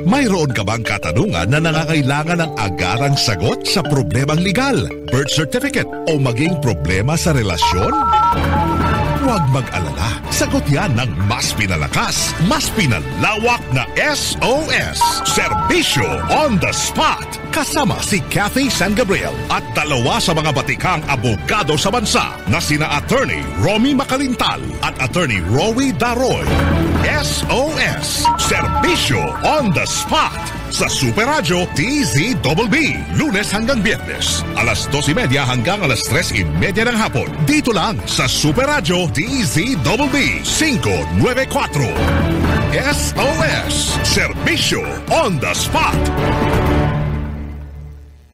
Mayroon ka bang katanungan na nangangailangan ng agarang sagot sa problemang legal, birth certificate o maging problema sa relasyon? Huwag mag-alala. Sagot yan ng mas pinalakas, mas pinalawak na SOS. Serbisyo on the spot. Kasama si Cathy San Gabriel at dalawa sa mga batikang abogado sa bansa na sina Attorney Romy Macalintal at Attorney Rowie Daroy. SOS. Serbisyo on the spot. Sa Super Radio DZBB, Lunes hanggang Biyernes, alas 2:30 hanggang alas 3:30 ng hapon. Dito lang sa Super Radio DZBB 594. SOS, Serbisyo on the spot.